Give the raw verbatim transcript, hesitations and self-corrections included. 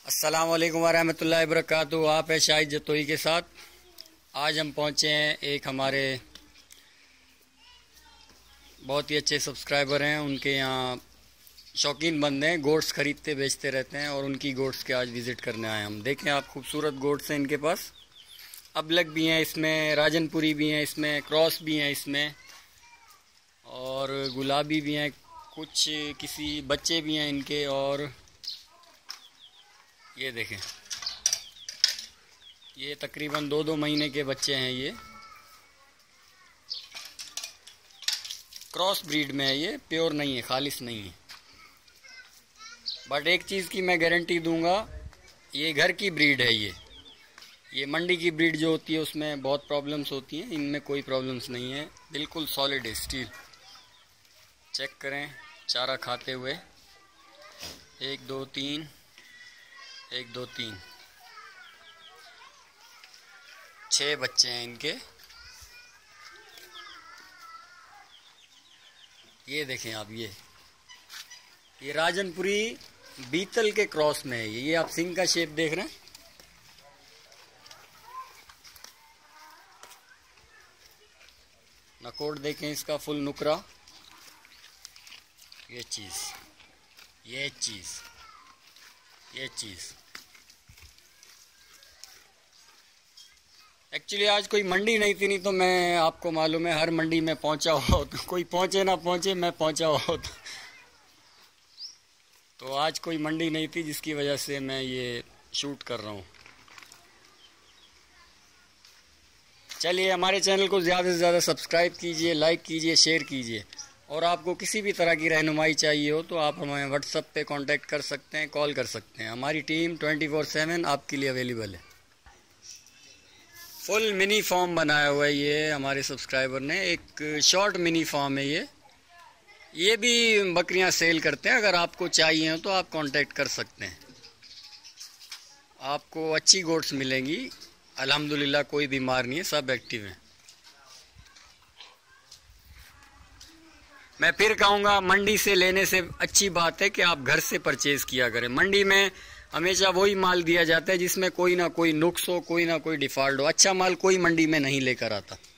السلام علیکم ورحمۃ اللہ وبرکاتہ۔ آپ ہے شاہد جتوئی کے ساتھ۔ آج ہم پہنچے ہیں ایک ہمارے بہت ہی اچھے سبسکرائبر ہیں، ان کے یہاں شوقین بندے ہیں، گوٹس خریدتے بیچتے رہتے ہیں، اور ان کی گوٹس کے آج وزٹ کرنے آئے ہم۔ دیکھیں آپ، خوبصورت گوٹس ہیں ان کے پاس، ابلک بھی ہیں اس میں، راجن پوری بھی ہیں اس میں، کراس بھی ہیں اس میں، اور گلابی بھی ہیں، کچھ کسی بچے بھی ہیں ان کے، اور یہ دیکھیں یہ تقریباً دو دو مہینے کے بچے ہیں۔ یہ کراس بریڈ میں ہے، یہ پیور نہیں ہے، خالص نہیں ہے، بٹ ایک چیز کی میں گارنٹی دوں گا، یہ گھر کی بریڈ ہے۔ یہ یہ منڈی کی بریڈ جو ہوتی ہے اس میں بہت پرابلمس ہوتی ہیں، ان میں کوئی پرابلمس نہیں ہے، بالکل سالڈ ہے، اسٹیل۔ چیک کریں چارہ کھاتے ہوئے، ایک دو تین، ایک دو تین، چھ بچے ہیں ان کے۔ یہ دیکھیں آپ، یہ یہ راجن پوری بیتل کے کراس میں ہے۔ یہ آپ سنگ کا شیپ دیکھ رہے ہیں، نکوٹ دیکھیں اس کا، فل نکرا، یہ چیز یہ چیز یہ چیز ایکچولی آج کوئی منڈی نہیں تھی، نہیں تو میں آپ کو معلوم ہے ہر منڈی میں پہنچا ہوا ہوتا، کوئی پہنچے نہ پہنچے میں پہنچا ہوا ہوتا، تو آج کوئی منڈی نہیں تھی جس کی وجہ سے میں یہ شوٹ کر رہا ہوں۔ چلیے ہمارے چینل کو زیادہ سے زیادہ سبسکرائب کیجئے، لائک کیجئے، شیئر کیجئے، اور آپ کو کسی بھی طرح کی رہنمائی چاہیے ہو تو آپ ہمیں واٹس ایپ پہ کانٹیکٹ کر سکتے ہیں، کال کر سکتے ہیں، ہماری ٹیم ٹوئنٹی فور سیون آپ کے لیے اویلیبل ہے۔ فل منی فارم بنایا ہوا ہے یہ ہمارے سبسکرائبر نے، ایک شارٹ منی فارم ہے یہ یہ بھی بکریاں سیل کرتے ہیں، اگر آپ کو چاہیے ہو تو آپ کانٹیکٹ کر سکتے ہیں، آپ کو اچھی گوٹس ملیں گی، الحمدللہ کوئی بیمار نہیں ہے، سب ایکٹیو ہیں۔ میں پھر کہوں گا، منڈی سے لینے سے اچھی بات ہے کہ آپ گھر سے پرچیز کیا کریں۔ منڈی میں ہمیشہ وہی مال دیا جاتا ہے جس میں کوئی نہ کوئی نقص ہو، کوئی نہ کوئی ڈیفالٹ ہو، اچھا مال کوئی منڈی میں نہیں لے کر آتا۔